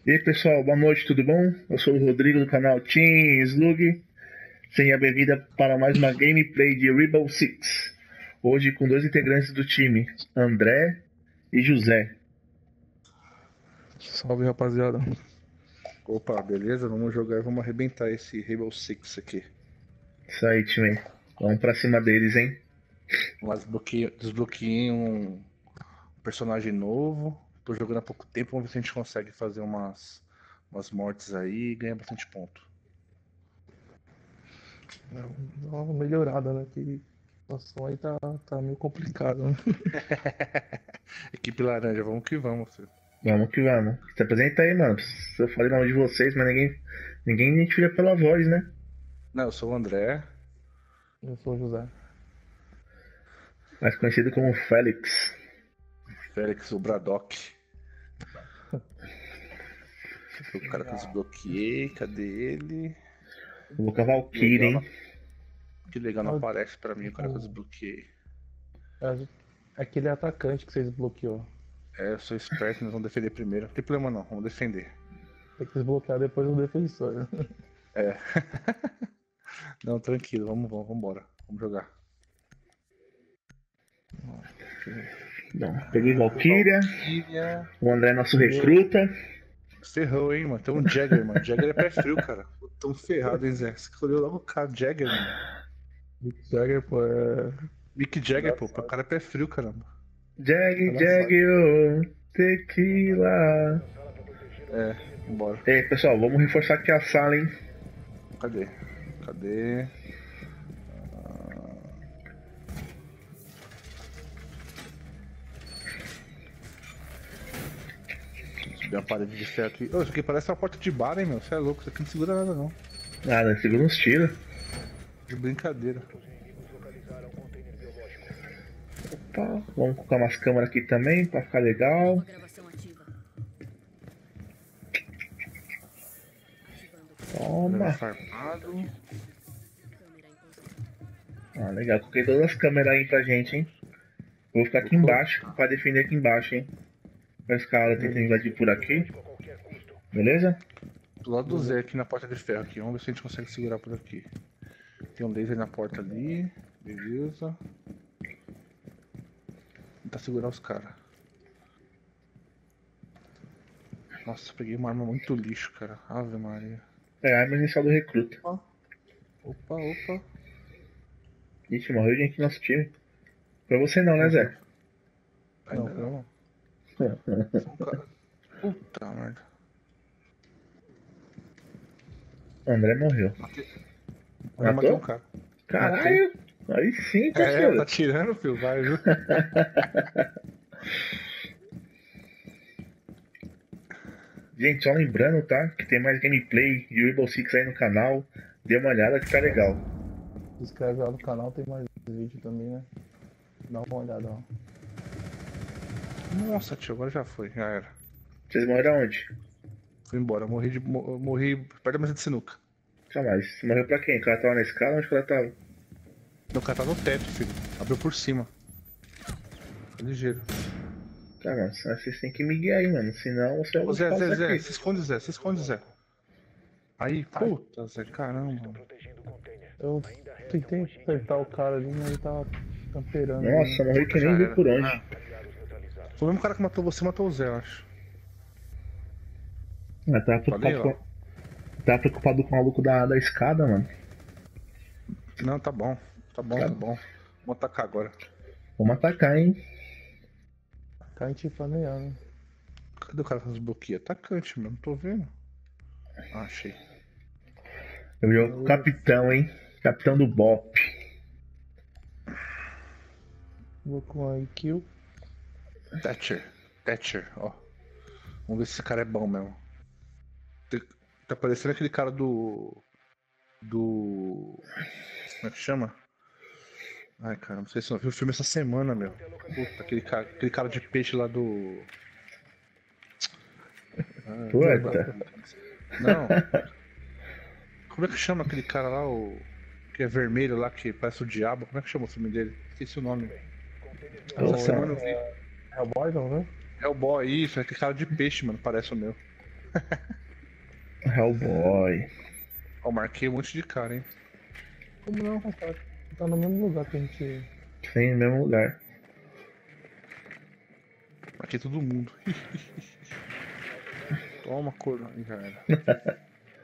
E aí pessoal, boa noite, tudo bom? Eu sou o Rodrigo do canal Team Slug. Seja bem-vinda para mais uma gameplay de Rainbow Six. Hoje com dois integrantes do time, André e José. Salve, rapaziada. Opa, beleza? Vamos jogar e vamos arrebentar esse Rainbow Six aqui. Isso aí, time. Vamos pra cima deles, hein? Desbloqueei um personagem novo. Tô jogando há pouco tempo, vamos ver se a gente consegue fazer umas mortes aí e ganhar bastante ponto. Dá uma melhorada, né? Que a situação aí tá meio complicada, né? Equipe laranja, vamos que vamos, filho. Vamos que vamos. Se apresenta aí, mano. Eu falei o nome de vocês, mas ninguém identifica pela voz, né? Não, eu sou o André. Eu sou o José. Mais conhecido como Félix. Félix, o Braddock. O cara que eu desbloqueei, cadê ele? Vou com a Valkyrie, hein? Que legal, não aparece pra mim o cara que eu desbloqueei. É aquele atacante que vocês desbloqueou. É, eu sou esperto, nós vamos defender primeiro. Não tem problema não, vamos defender. Tem que desbloquear depois o defensor. É. Não, tranquilo, vamos embora. Vamos jogar. Bom, peguei Valkyria. O André é nosso recruta. Você errou, hein, mano. Tem um Jagger, mano. Jagger é pé frio, cara. Tão ferrado, hein, Zé. Você escolheu logo o cara, Jagger, mano. Mick Jagger, pô, é. Mick Jagger, pô. O cara é pé frio, caramba. Jag, tequila. É, vambora. E aí, pessoal, vamos reforçar aqui a sala, hein? Cadê? Subir a parede de ferro aqui. Ô, isso aqui parece uma porta de bar, hein, meu? Você é louco, isso aqui não segura nada, não. Nada, segura uns tiros. De brincadeira. Opa, vamos colocar umas câmeras aqui também pra ficar legal. Toma. Farpado. Ah, legal, coloquei todas as câmeras aí pra gente, hein? Vou ficar aqui embaixo pra defender aqui embaixo, hein? Pra esse cara tentar invadir por aqui. Beleza? Do lado do Zé aqui na porta de ferro aqui. Vamos ver se a gente consegue segurar por aqui. Tem um laser na porta ali. Beleza. Tentar segurar os caras. Nossa, peguei uma arma muito lixo, cara. Ave Maria. É a arma inicial do recruta. Opa. Ixi, morreu gente no nosso time. Foi você não, né, Zé? Ainda não. Puta merda. André morreu. Matei um cara. Caralho! Aí sim, É, parceiro. tá tirando, filho, vai, viu? Gente, só lembrando, tá? Que tem mais gameplay de Rainbow Six aí no canal. Dê uma olhada que tá legal. Se inscreve lá no canal, tem mais vídeo também, né? Dá uma olhada, ó. Nossa, tio, agora já foi, já era. Vocês morreram aonde? Fui embora, morri perto da mesa de sinuca. Jamais. Você morreu pra quem? O cara tava na escala? Onde que ela tava? Meu cara tá no teto, filho. Abriu por cima. Ligeiro. Tá, mano. Vocês têm que me guiar aí, mano. Senão você vai Ô, Zé, passar aqui. se esconde, Zé. Aí, puta, Zé, caramba. Eu tentei acertar o cara ali, mas ele tava camperando. Nossa, morri que nem viu por onde. Foi o mesmo cara que matou você, matou o Zé, eu acho. Ah, tava preocupado com o maluco da escada, mano. Não, tá bom. Vamos atacar agora. Vamos atacar, hein? Atacante planeado. Cadê o cara que desbloqueia? Atacante, meu, não tô vendo. Ah, achei. Eu vi o capitão, hein? Capitão do BOP. Vou com a kill. Thatcher, ó. Vamos ver se esse cara é bom mesmo. Tá parecendo aquele cara do. Como é que chama? Ai, cara, não sei se eu vi o filme essa semana, meu. Puta, aquele cara de peixe lá do. Puta. Não. Como é que chama aquele cara lá, o. Que é vermelho lá, que parece o diabo? Como é que chama o filme dele? Esqueci o nome. Essa semana eu vi. É o Boy, não, né? É o boy, isso, é aquele cara de peixe, mano, parece o meu. Hellboy. Ó, marquei um monte de cara, hein? Como não, rapaz? Tá no mesmo lugar que a gente. Sim, no mesmo lugar. Marquei todo mundo. Toma, cor. Já era.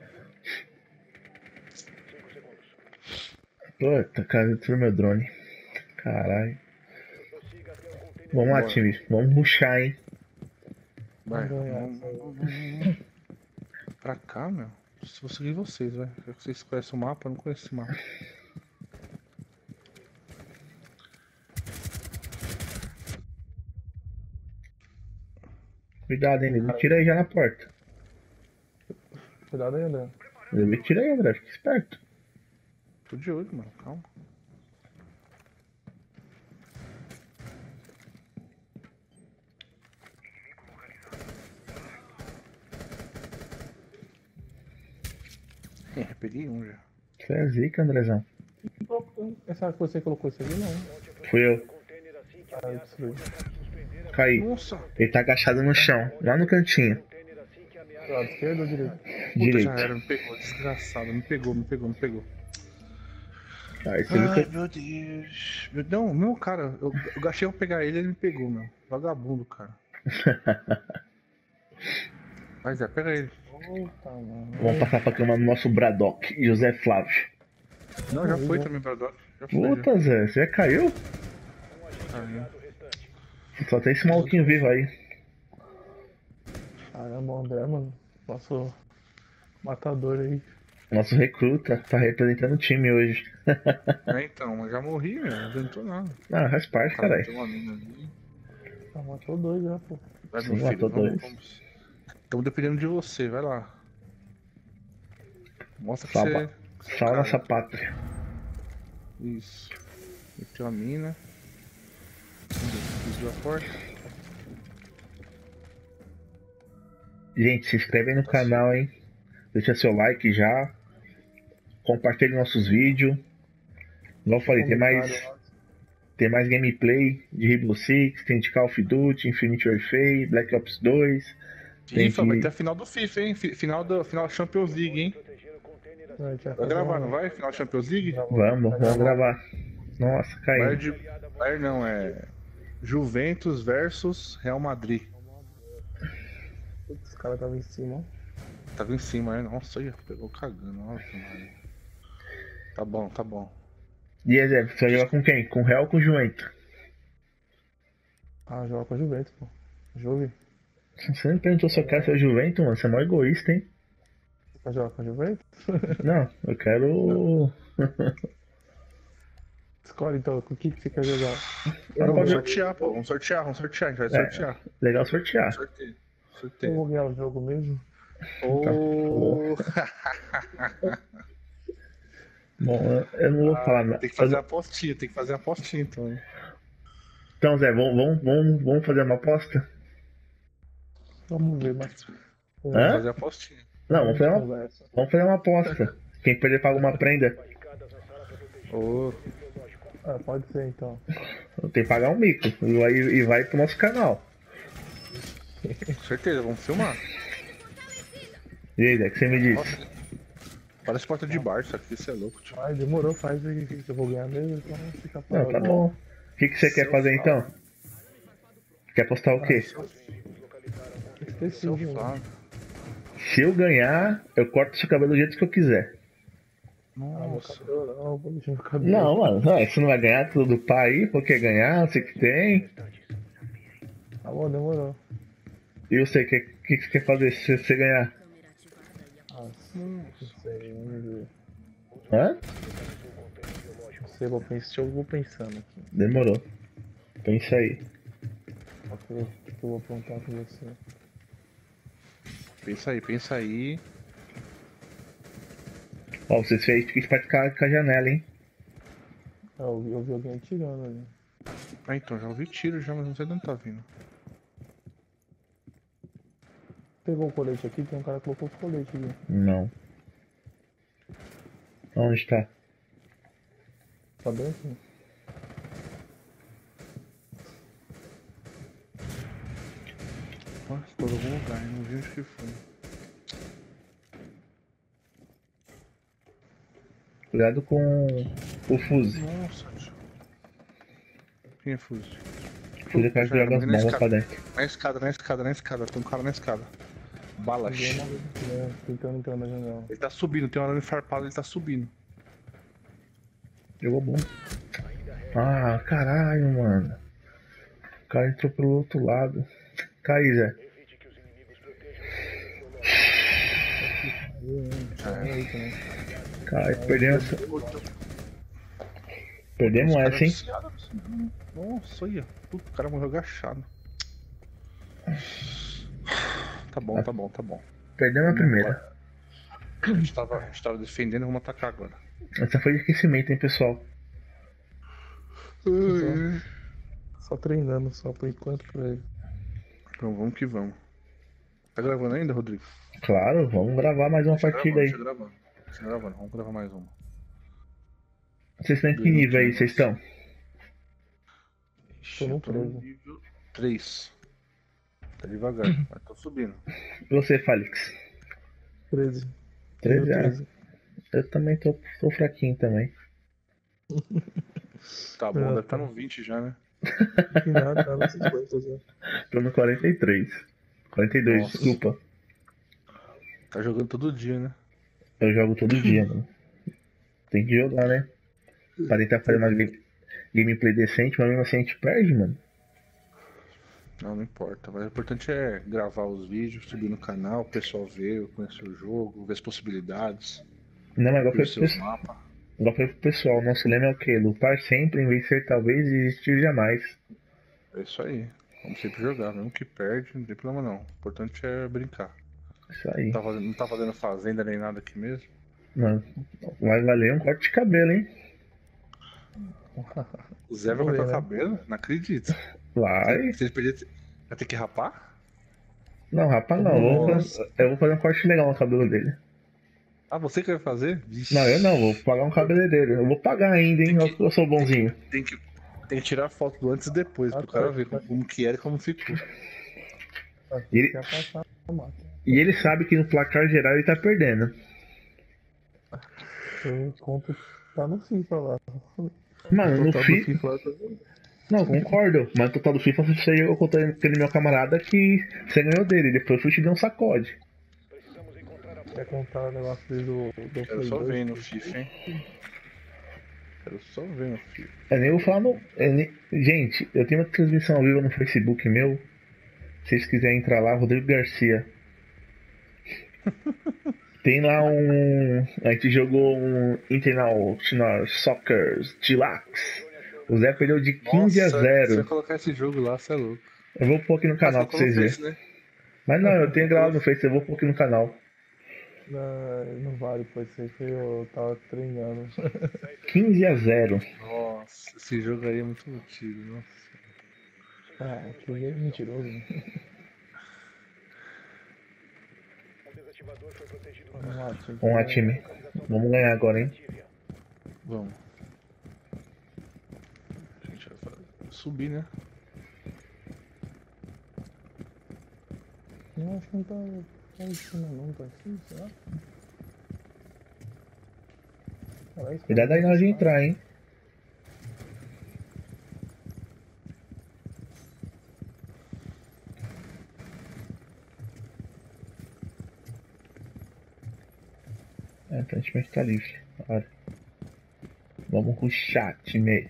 Puta, cara, destruiu meu drone. Caralho. Vamos lá, Bora. time. Vamos rushar, hein? Vai, Vamos ganhar vamos, essa aí. vamos, vamos. Pra cá, meu. Vou seguir vocês, vai. Já que vocês conhecem o mapa, eu não conheço esse mapa. Cuidado, hein? Ele tira aí já na porta. Cuidado aí, André. Ele tira aí, André. Fica esperto. Tô de olho, mano. Calma. Peguei um já. Você é zica, Andrezão. Essa coisa você colocou isso aqui, não? Fui eu. Ah, eu destruí. Caí. Nossa! Ele tá agachado no chão, lá no cantinho. Do lado esquerdo ou direito? Puta, Direito. já era, me pegou, desgraçado. Me pegou. Aí você viu Ai, que meu Deus. Não, meu cara, eu gastei pra pegar ele, ele me pegou, meu. Vagabundo, cara. Mas pega ele. Puta, mano. vamos passar pra cama do nosso Braddock, José Flávio. Não, já foi também pra Doc. Já foi, Puta, Zé, você já caiu? já. Caiu. Só tem esse maluquinho vivo aí. Caramba, o André, mano. Nosso matador aí. Nosso recruta tá representando o time hoje. Então, mas já morri, meu. Não adiantou nada. Ah, faz parte, Cara, caralho. tem uma mina ali. Ah, matou dois já, pô. Vai, Sim, meu filho, matou vamos, dois. Estamos dependendo de você, vai lá. Mostra que Salva. você. Salva cara. nossa pátria. Isso. Meteu a mina. Desviou a porta. Gente, se inscreve aí no canal, hein? Deixa seu like já. Compartilhe nossos vídeos. Igual eu falei, tem mais gameplay de Rainbow Six, tem de Call of Duty, Infinite Warfare, Black Ops 2. FIFA, vai ter a final do FIFA, hein? Final da Champions League, hein? Vai gravar, não vai? Final da Champions League? Vamos gravar. Nossa, caiu. Bayern não, é Juventus versus Real Madrid. Putz, os caras estavam em cima, ó. Tava em cima, né? Nossa, aí, pegou cagando. Nossa, mano. Tá bom. E aí, Zé, você vai jogar com quem? Com o Real ou com o Juventus? Ah, joga com a Juventus, pô. Juve. Você me perguntou se eu quero ser o Juventus, mano. Você é mó egoísta, hein? Você quer jogar com a Juventus? Não, eu quero. Escolhe então, com o que você quer jogar? Vamos sortear, pô. Vamos sortear. A gente vai sortear. Legal sortear. Sorteio. Eu vou ganhar o jogo mesmo. Oh. Bom, eu não vou falar nada. Tem que fazer a apostinha então, hein? Então, Zé, vamos fazer uma aposta? Vamos ver, mas. Hã? Fazer a apostinha. Não, vamos fazer uma aposta. Quem perder paga uma prenda. Oh. Ah, pode ser então. Tem que pagar um mico. E vai pro nosso canal. Com certeza, vamos filmar. E aí, Zé, o que você me disse? Nossa, parece porta de bar, isso aqui, você é louco, tio. Ai, demorou, faz aí que eu vou ganhar mesmo, então fica Não, parado. tá bom. O que você quer fazer então? Quer apostar o quê? Esqueci, Seu viu? Flávio. Se eu ganhar, eu corto seu cabelo do jeito que eu quiser. Ah, meu Nossa. cabelo não, vou deixar meu cabelo. Não, mano, você não vai ganhar tudo do pai aí, porque ganhar, você que tem. Tá bom, demorou. E você, o que você quer fazer se você ganhar? Ah, não sei, vamos ver. Hã? Não sei, eu vou pensando aqui. Demorou. Pensa aí. O que eu vou aprontar com você? Pensa aí. Ó, vocês fez que vai ficar com a janela, hein? Ah, eu vi alguém atirando ali. Ah, então, já ouvi tiro já, mas não sei de onde tá vindo. Pegou o colete aqui, tem um cara que colocou o colete aqui. Não. Onde tá? Tá bem aqui? Nossa, tô em algum lugar, não vi onde que foi. Cuidado com o Fuse. Nossa, tio. Quem é Fuse? Fuse é o cara que joga as bombas pra dentro. Na escada. Tem um cara na escada. Balas. Ninguém morreu aqui, né? Tentando entrar na janela. Ele tá subindo, tem um arame farpado, ele tá subindo. Jogou bom. Ah, caralho, mano. O cara entrou pelo outro lado. Cai, Zé. Aí também. Cai, perdemos. Perdemos Os essa, caras hein? viciados. Nossa, olha. Puta, o cara morreu agachado. Tá bom. Perdemos a primeira. A gente tava defendendo, vamos atacar agora. Essa foi de aquecimento, hein, pessoal? Só treinando, só por enquanto pra ele. Então vamos que vamos. Tá gravando ainda, Rodrigo? Claro, vamos gravar mais uma partida aí. Tá gravando. Vamos gravar mais uma. Vocês estão em que nível aí? Vocês estão? Tô no no 13. nível 3. Tá devagar, mas tô subindo. E você, Félix? 13. 13? Nível Ah, 13. eu também tô fraquinho também. Tá bom, deve estar no 20 já, né? Que nada, tá nos 50 já. Tô no 43. 42, Nossa. desculpa. Tá jogando todo dia, né? Eu jogo todo dia, mano. Tem que jogar, né? Pra tentar fazer uma gameplay decente, mas mesmo assim a gente perde, mano. Não importa. Mas o importante é gravar os vídeos, subir no canal, o pessoal ver, conhecer o jogo, ver as possibilidades, Não, mas ver seus mapas. igual foi pro pessoal. Nosso lema é o quê? Lutar sempre, vencer talvez e existir jamais. É isso aí. Vamos sempre jogar, mesmo que perde, não tem problema não. O importante é brincar. Isso aí. Não tá fazendo fazenda nem nada aqui mesmo. Mano, vai valer um corte de cabelo, hein? O Zé vai Vamos cortar o ver, né? cabelo? Não acredito. Vai. Se ele perder, vai ter que rapar? Não, rapaz, não. Eu vou fazer um corte legal no cabelo dele. Ah, você que vai fazer? Vixe. Não, eu não, vou pagar um cabeleireiro. Eu vou pagar ainda, hein? Tem que- Eu sou bonzinho. Tem que tirar foto do antes e depois, pro cara ver como que era e como ficou. Ele- Quer passar a máquina. E ele sabe que no placar geral ele tá perdendo. Eu conto que tá no FIFA lá. Mano, no Total do FIFA. lá, tá vendo? Não, concordo. Mas no total do FIFA você eu contei aquele meu camarada que você ganhou dele. Depois eu te dei um sacode. Quer contar o negócio dele do Quero Play só 2? ver no FIFA, hein? Quero só ver no FIFA. Eu nem vou falar no. Gente, eu tenho uma transmissão ao vivo no Facebook meu. Se vocês quiserem entrar lá, Rodrigo Garcia. Tem lá um. A gente jogou um International Soccer Deluxe. O Zé perdeu de 15 a Nossa, Você vai 0. colocar esse jogo lá, você é louco. Eu vou pôr aqui no canal pra vocês verem. Né? Mas não, eu tenho gravado no Face, eu vou pôr aqui no canal. Não vale, pode ser que eu tava treinando. 15 a 0. Nossa, esse jogo aí é muito antigo, nossa. Ah, que é mentiroso. Né? Vamos lá, time. Vamos ganhar agora, hein? Vamos. A gente vai subir, né? Não, acho que não tá em cima não, tá aqui, será? Cuidado aí na hora de entrar, hein? Então a gente vai ficar livre. Olha. Vamos rushar, time.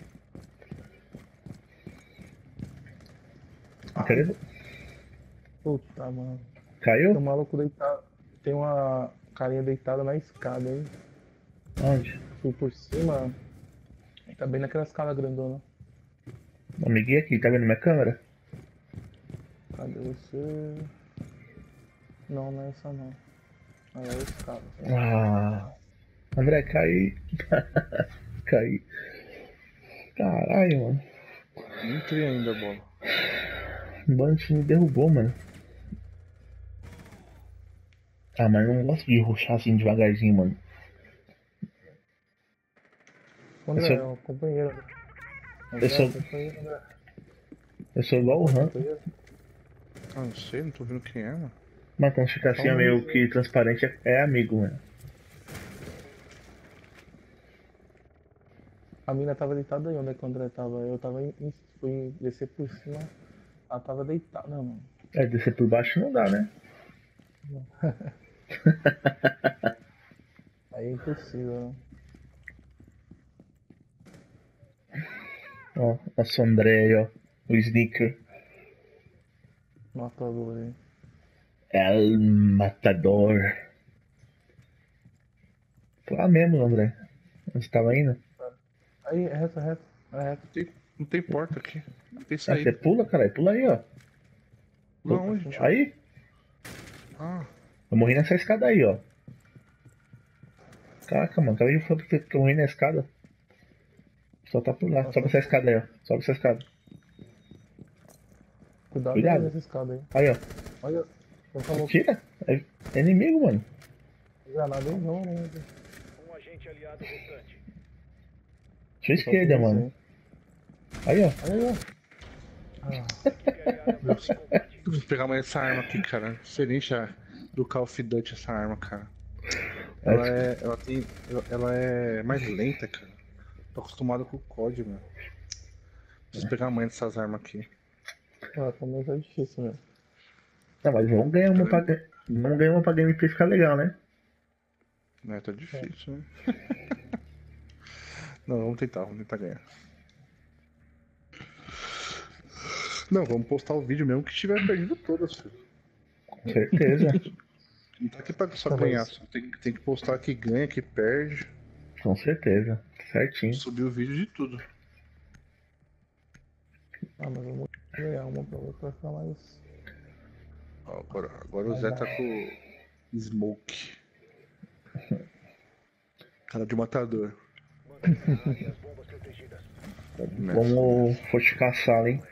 Cadê? Puta, mano. Tem um Caiu? maluco deitado. Tem uma carinha deitada na escada aí. Onde? Fui por cima. Tá bem naquela escada grandona. Amiguinho aqui, tá vendo minha câmera? Cadê você? Não, não é essa não. Aí é a escada. Ah. André, cai. Cai. Caralho, mano. Nem entrei ainda a bola. O Bunch me derrubou, mano. Ah, mas eu não gosto de rushar assim devagarzinho, mano. André, Eu é sou- um companheiro. eu sou- Companheiro, André. Eu sou igual o Han. Companheiro. Ah, não sei, não tô vendo quem é, mano. Mas quando fica assim é meio que transparente, é amigo, mano. A mina tava deitada aí onde é que o André tava. Eu tava fui descer por cima. Ela tava deitada, mano. É, descer por baixo não dá, né? Aí é impossível, né? Ó, nosso André aí, ó. O Sneaker. Matador aí. El Matador. Tô lá mesmo, André. Onde você tava indo? Aí, é reto, é reto. É reto. Não tem porta aqui. Não tem Ah, você saída. pula, caralho. Pula aí, ó. Lá onde, tio? Aí. Ah, Eu morri nessa escada aí, ó. Caraca, mano. Acabei de falar que eu morri na escada. Só tá por lá. Nossa. Sobe essa escada aí, ó. Sobe essa escada. Cuidado aí Cuidado. nessa escada aí. Aí, ó. Olha. Não falou Tira. É inimigo, mano. granada aí não, né? Um agente aliado restante. Sua Só tem esquerda, você, mano. hein? Aí, ó. Aí, ó. Ah, Equipe aliada morta em combate. eu preciso pegar mais essa arma aqui, cara. Diferente do Call of Duty essa arma, cara. Ela é mais lenta, cara. Tô acostumado com o COD, mano. Preciso pegar a mãe dessas armas aqui. começo é difícil mesmo. Não, mas vamos ganhar uma pra, vamos ganhar uma pra gameplay ficar legal, né? É, tá difícil, né? Não, vamos tentar ganhar. Não, vamos postar o vídeo mesmo que tiver perdido todas, filho. Com certeza. Não tá aqui pra só Tá, ganhar, mas- só tem que postar que ganha, que perde. Com certeza. Certinho. Subir o vídeo de tudo. Ah, mas vamos ganhar uma pra outra pra ficar mais. Ó, agora o Zé tá com o Smoke. Cara de matador. Mantenha a área e as bombas protegidas. Vamos fortificar a sala, hein?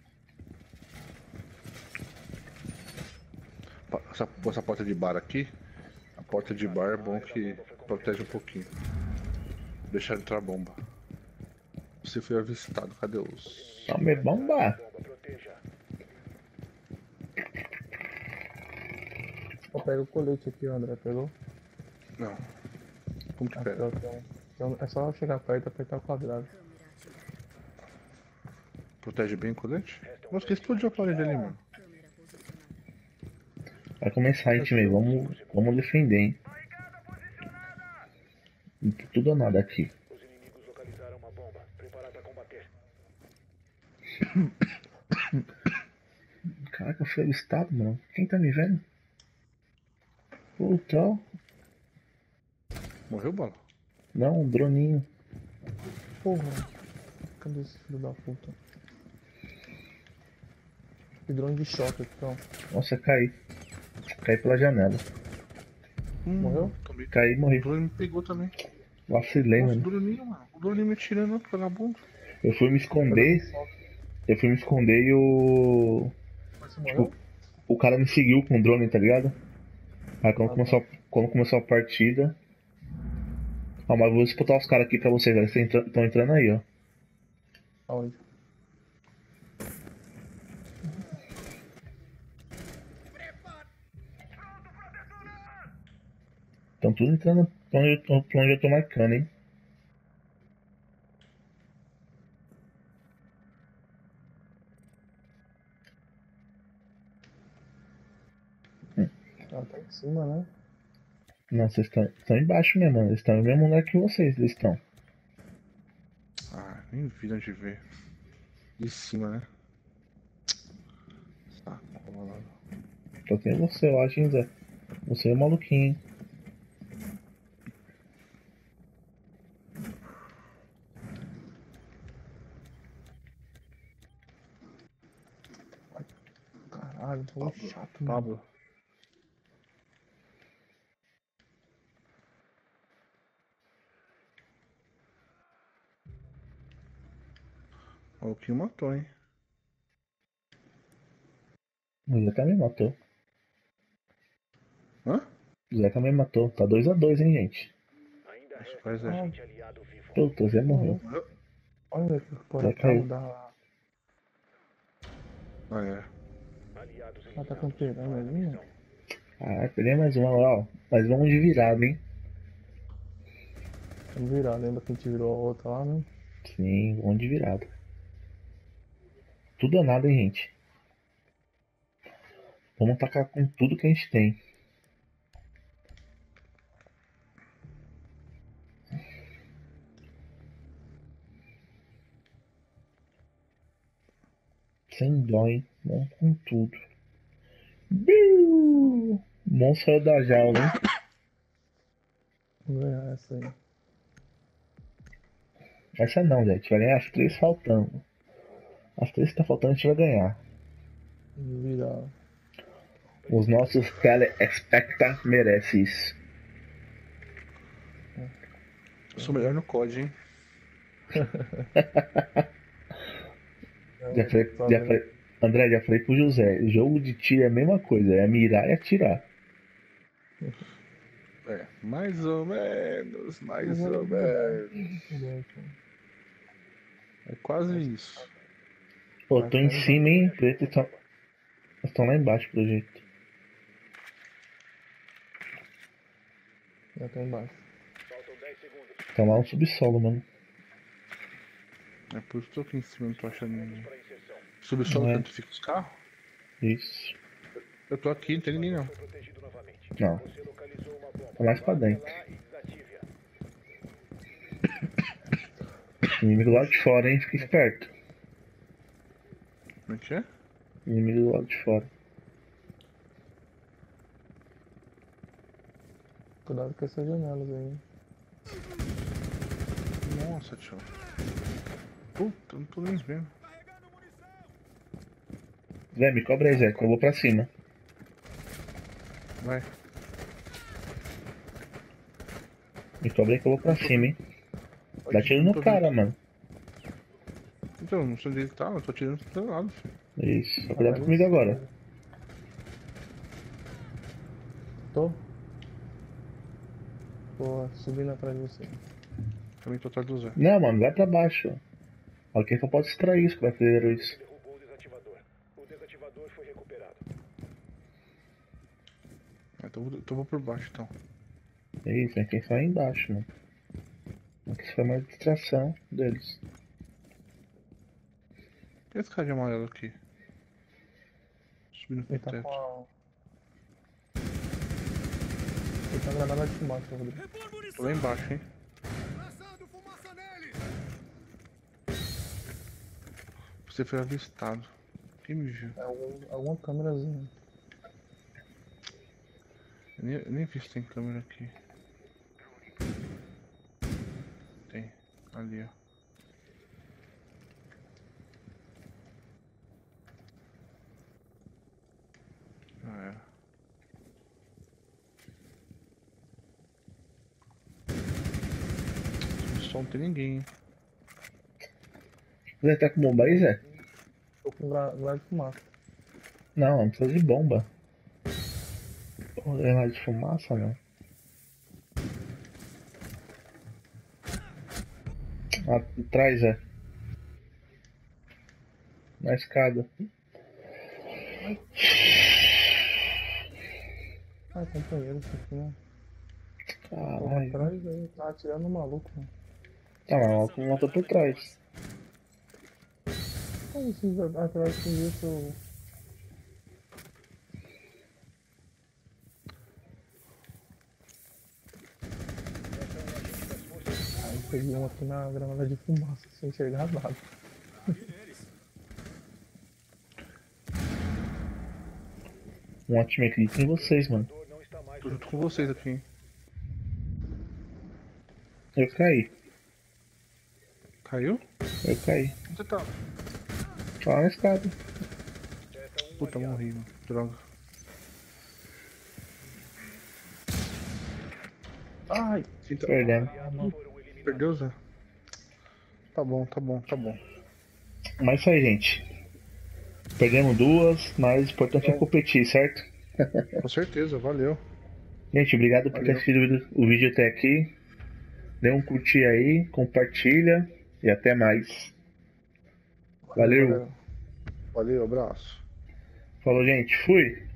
Essa porta de bar aqui. A porta de bar é bom que protege um pouquinho. Deixar entrar a bomba. Você foi avistado, cadê os. Vamos bombar. Bomba proteja. Ó, pega o colete aqui, André. Pegou? Não. Como que Aqui, pega? ó, então, é só chegar perto e apertar o quadrado. Protege bem o colete? Nossa, que explodiu a parede ali, mano. Vai começar aí, time. Vamos defender, hein? Tudo ou nada aqui. Os inimigos localizaram uma bomba. Preparado a combater. Caraca, eu fui avistado, mano. Quem tá me vendo? Puta. Morreu, bola? Não, um droninho. Porra. Cadê esse filho da puta? Que drone de choque aqui, ó. Nossa, caí. Caí pela janela. Morreu? Tomei. Caí e O morri. drone me pegou também. Vacilei, Nossa, o mano. droninho, mano. O droninho me tirando, vagabundo. Eu fui me esconder. Eu fui me esconder e o. Você morreu? O cara me seguiu com o drone, tá ligado? Aí quando começou a partida. Ó, mas eu vou disputar os caras aqui pra vocês, eles estão entrando aí, ó. Aonde? Estão tudo entrando pra onde eu tô marcando, hein? Ah, tá em cima, né? Não, vocês estão embaixo mesmo, mano. Eles estão no mesmo lugar que vocês, eles estão. Ah, nem vi onde ver. De cima, né? Tá, vamos lá. Só tem você, eu acho, hein, Zé. Você é o maluquinho, hein? Caralho, tô chato, mano. Pablo. Ó, o que matou, hein? O Zé também matou. Hã? O Zé também matou. Tá 2-2, hein, gente? Ainda resta Pois um é. agente aliado vivo. Puta, o Zé morreu. Olha que Já porra, caiu. da. Ah, é. Aliados Ah, tá eliminados. campeão mesmo? Ah, peguei mais uma, ó. Mas vamos de virada, hein? Vamos virar, lembra que a gente virou a outra lá, né? Sim, bom de virada. Tudo ou nada, hein, gente? Vamos atacar com tudo que a gente tem. Sem dó, hein? Vamos com tudo. Biu! Monstro saiu da jaula, hein? Vamos ganhar essa aí. Essa não, gente. Vai ganhar as 3 faltando. As 3 que tá faltando a gente vai ganhar. Virar. Os nossos telespecta merecem isso. Eu sou melhor no COD, hein? André, já falei pro José. Jogo de tiro é a mesma coisa. É mirar e atirar. É, mais ou menos, mais ou menos. É quase isso. Pô, tô em cima, hein? Preto estão lá embaixo, pelo jeito. Já tô embaixo. Faltam 10 segundos Tá lá no subsolo, mano. É por isso que eu tô aqui em cima, não tô achando ninguém. para inserção. Subsolo Não é. que onde fica os carros? Isso. Eu tô aqui, não tem ninguém não. Foi protegido novamente. Não. Você localizou uma bomba. Tá mais pra Vá até dentro. lá e desative-a. Inimigo lá de fora, hein? Fica esperto. Como é que é? Inimigo do lado de fora. Cuidado com essas janelas aí. Nossa, tio. Puta, não tô nem vendo. Zé, me cobra aí, Zé, que eu vou pra cima. Vai. Me cobra aí que eu vou pra cima, hein? Dá tiro no cara, mano. Então, não sei onde ele tá, eu tô tirando pro teu lado, filho. Isso. Só cuidado comigo agora. Tô. Tô subindo atrás de você. Também tô atrás do Zé. Não, mano, vai pra baixo. Alguém só pode extrair isso que vai fazer isso. Derrubou o desativador. O desativador foi recuperado. Então eu vou por baixo, então. É isso, né? Quem só aí embaixo, mano. Aqui foi mais distração deles. E esse cara de amarelo aqui? Subindo pro Ele tá teto. com a... Ele tá granada de fumaça, Rodrigo. Tô lá embaixo, hein? Você foi avistado. Quem me viu? É alguma câmerazinha. Eu nem vi se tem câmera aqui. Tem. Ali, ó. Já era. Só não tem ninguém, hein? Zé, tá com bomba aí, Zé? Tô com granada de fumaça. Não precisa de bomba. Pô, granada de fumaça, não. Atrás, Zé. Na escada. Ai, companheiro, isso aqui, né? Tô Caralho. atrás aí, tá atirando no maluco, mano. Tá lá, o matou por trás. Como esses atrás com isso? Aí peguei um aqui na granada de fumaça, sem enxergar nada. Um ótimo equilíbrio em vocês, mano. O não está mais Tô junto com vocês aqui, hein? Eu caí. Caiu? Eu caí. Onde você tá? Tá lá na escada. Puta, morri, mano. Droga. Ai! Então, Perdendo. perdeu, Zé? Tá bom, tá bom, tá bom. Mas isso aí, gente. Perdemos duas, mas o importante é competir, certo? Com certeza, valeu. Gente, obrigado por ter Valeu. assistido o vídeo até aqui. Dê um curtir aí, compartilha e até mais. Valeu. Valeu, abraço. Falou, gente. Fui.